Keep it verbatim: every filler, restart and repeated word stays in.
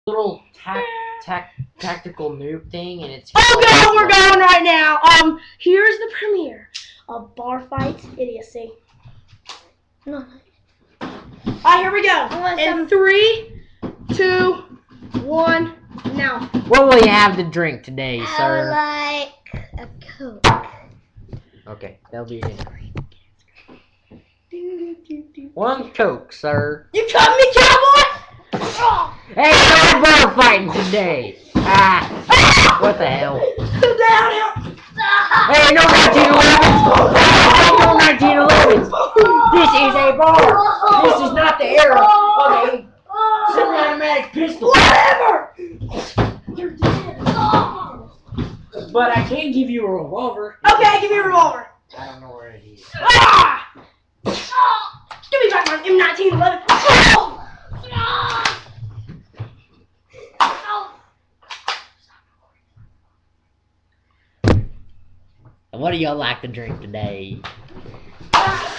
little tac tac tactical noob thing, and it's. Oh god, we're going right now. Um, here's the premiere of Bar Fight Idiocy. No. Alright, here we go. In three, two, one, now. What will you have to drink today, sir? I like a Coke. Okay, that'll be your dinner. One Coke, sir. You cut me, cowboy! Hey, no bar fighting today. Ah, what the hell? Down here. Hey, no nineteen elevens. No nineteen elevens. This is a bar. This is not the era of a semi-automatic pistol. Whatever! You're dead. But I can give you a revolver. Okay, give me a revolver. I don't know where it is. Ah! Give me back my M nineteen eleven. Oh! What do y'all like to drink today? Ah!